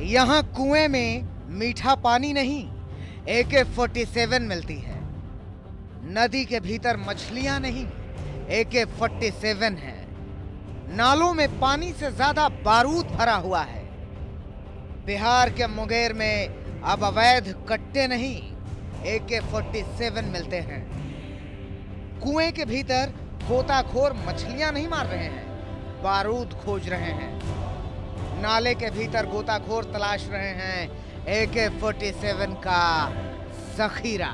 यहाँ कुएं में मीठा पानी नहीं, AK-47 मिलती है। नदी के भीतर मछलियां नहीं, AK-47 है। नालों में पानी से ज्यादा बारूद भरा हुआ है। बिहार के मुंगेर में अब अवैध कट्टे नहीं, AK-47 मिलते हैं। कुएं के भीतर गोताखोर मछलियां नहीं मार रहे हैं, बारूद खोज रहे हैं। नाले के भीतर गोताखोर तलाश रहे हैं AK-47 का जखीरा।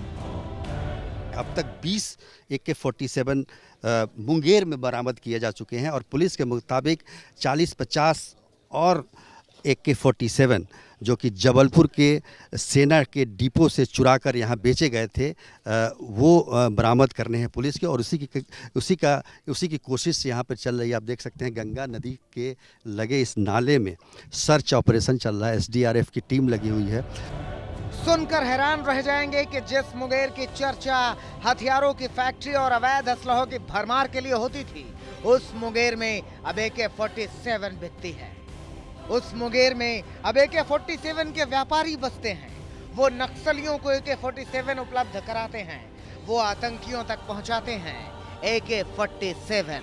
अब तक 20 AK-47 मुंगेर में बरामद किए जा चुके हैं और पुलिस के मुताबिक 40-50 और AK-47 जो कि जबलपुर के सेना के डिपो से चुराकर यहाँ बेचे गए थे वो बरामद करने हैं पुलिस के, और उसी की कोशिश यहाँ पर चल रही है। आप देख सकते हैं गंगा नदी के लगे इस नाले में सर्च ऑपरेशन चल रहा है। SDRF की टीम लगी हुई है। सुनकर हैरान रह जाएंगे कि जिस मुंगेर की चर्चा हथियारों की फैक्ट्री और अवैध असलहों की भरमार के लिए होती थी, उस मुंगेर में अब AK-47 बिकती है। उस मुंगेर में अब AK-47 के व्यापारी बसते हैं। वो नक्सलियों को AK-47 उपलब्ध कराते हैं, वो आतंकियों तक पहुंचाते हैं AK-47।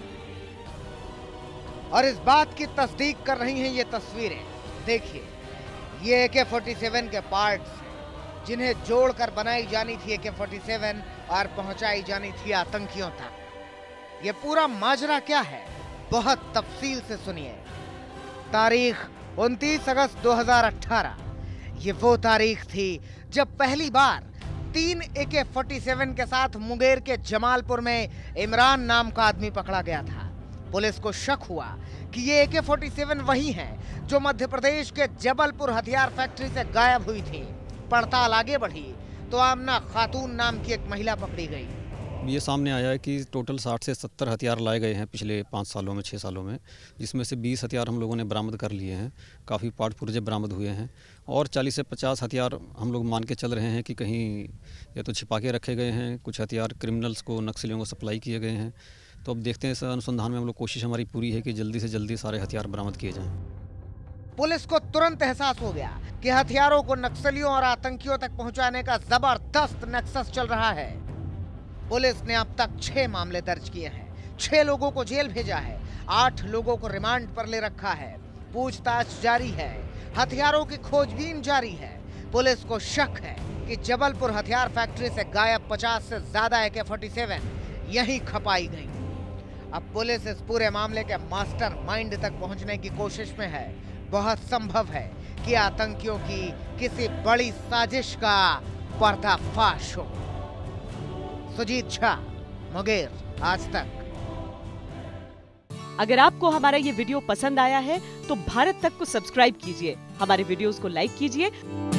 और इस बात की तस्दीक कर रही हैं ये तस्वीरें। देखिए, ये AK-47 के पार्ट्स हैं जिन्हें जोड़कर बनाई जानी थी AK-47 और पहुंचाई जानी थी आतंकियों तक। ये पूरा माजरा क्या है, बहुत तफसील से सुनिए। तारीख 29 अगस्त 2018। ये वो तारीख थी जब पहली बार 3 AK-47 के साथ मुंगेर के जमालपुर में इमरान नाम का आदमी पकड़ा गया था। पुलिस को शक हुआ कि ये AK-47 वही हैं जो मध्य प्रदेश के जबलपुर हथियार फैक्ट्री से गायब हुई थी। पड़ताल आगे बढ़ी तो आमना खातून नाम की एक महिला पकड़ी गई। ये सामने आया है कि टोटल 60 से 70 हथियार लाए गए हैं पिछले 5 सालों में, 6 सालों में, जिसमें से 20 हथियार हम लोगों ने बरामद कर लिए हैं। काफ़ी पार्ट पुर्जे बरामद हुए हैं और 40 से 50 हथियार हम लोग मान के चल रहे हैं कि कहीं या तो छिपा के रखे गए हैं, कुछ हथियार क्रिमिनल्स को, नक्सलियों को सप्लाई किए गए हैं। तो अब देखते हैं, इस अनुसंधान में हम लोग कोशिश हमारी पूरी है कि जल्दी से जल्दी सारे हथियार बरामद किए जाएँ। पुलिस को तुरंत एहसास हो गया कि हथियारों को नक्सलियों और आतंकियों तक पहुंचाने का जबरदस्त नेक्सस चल रहा है। पुलिस ने अब तक 6 मामले दर्ज किए हैं, 6 लोगों को जेल भेजा है, 8 लोगों को रिमांड पर ले रखा है। पूछताछ जारी है, हथियारों की खोजबीन जारी है। पुलिस को शक है कि जबलपुर हथियार फैक्ट्री से गायब 50 से ज्यादा AK-47 यहीं खपाई गई। अब पुलिस इस पूरे मामले के मास्टरमाइंड तक पहुंचने की कोशिश में है। बहुत संभव है कि आतंकियों की किसी बड़ी साजिश का पर्दाफाश हो। सुजीत झा, मुंगेर, आज तक। अगर आपको हमारा ये वीडियो पसंद आया है तो भारत तक को सब्सक्राइब कीजिए, हमारे वीडियोस को लाइक कीजिए